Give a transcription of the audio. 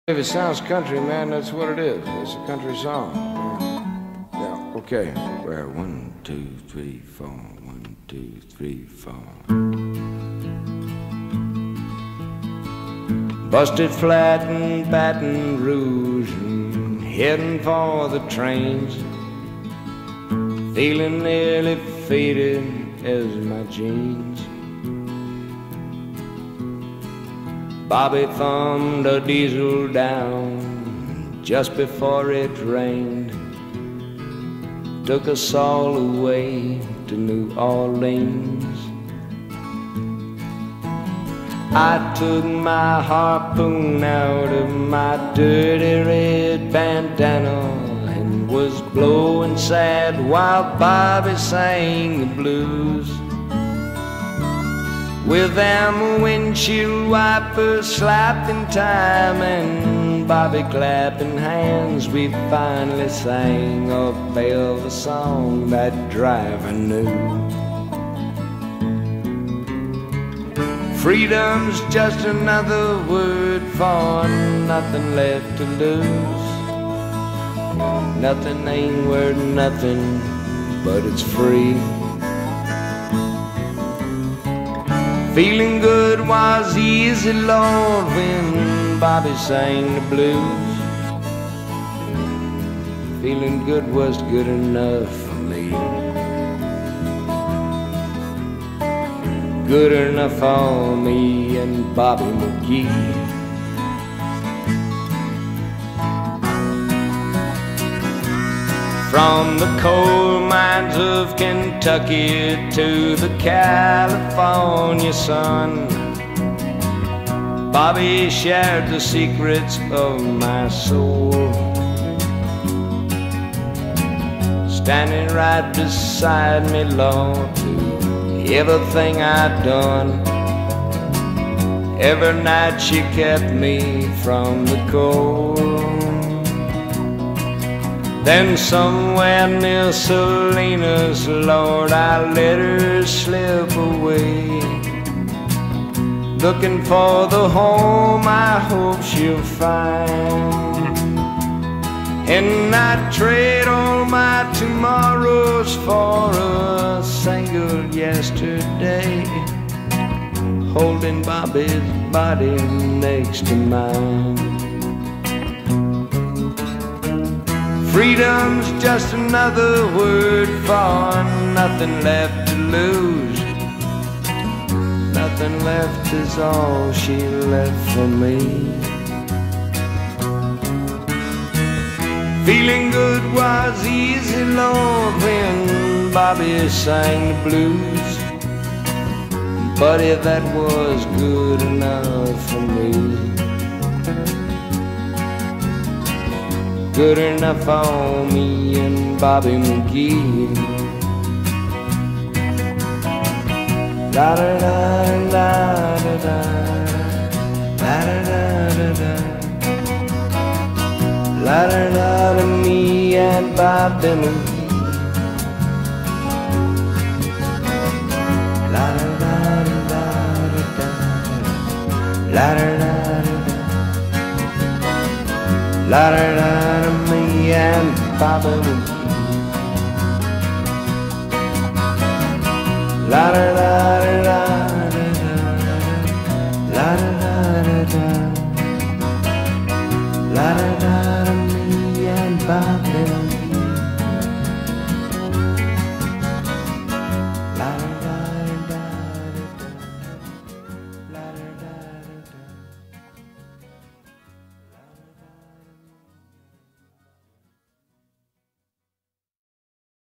If it sounds country, man, that's what it is. It's a country song. Yeah, okay. Well, 1, 2, 3, 4. 1, 2, 3, 4. Busted flat in Baton Rouge and heading for the trains. Feeling nearly faded as my jeans. Bobby thumbed a diesel down just before it rained. Took us all away to New Orleans. I took my harpoon out of my dirty red bandana and was blowing sad while Bobby sang the blues. With them windshield wipers slapping time and Bobby clapping hands, we finally sang a velvet song that driver knew. Freedom's just another word for nothing left to lose. Nothing ain't worth nothing, but it's free. Feeling good was easy, Lord, when Bobby sang the blues. Feeling good was good enough for me. Good enough for me and Bobby McGee. From the coal mines of Kentucky to the California sun, Bobby shared the secrets of my soul. Standing right beside me, Lord, through everything I'd done. Every night she kept me from the cold. Then somewhere near Salinas, Lord, I let her slip away, looking for the home I hope she'll find. And I'd trade all my tomorrows for a single yesterday, holding Bobby's body next to mine. Freedom's just another word for nothing left to lose. Nothing left is all she left for me. Feeling good was easy, Lord, when Bobby sang the blues. Buddy, that was good enough for me. Good enough for me and Bobby McGee. La da da da da da, la da da da da, la da da da, me and Bobby McGee. La da da da da da, la da da da. La da da da, me and Bobby McGee. La da da da da da, la da da da da, la da da da, me and Bobby McGee.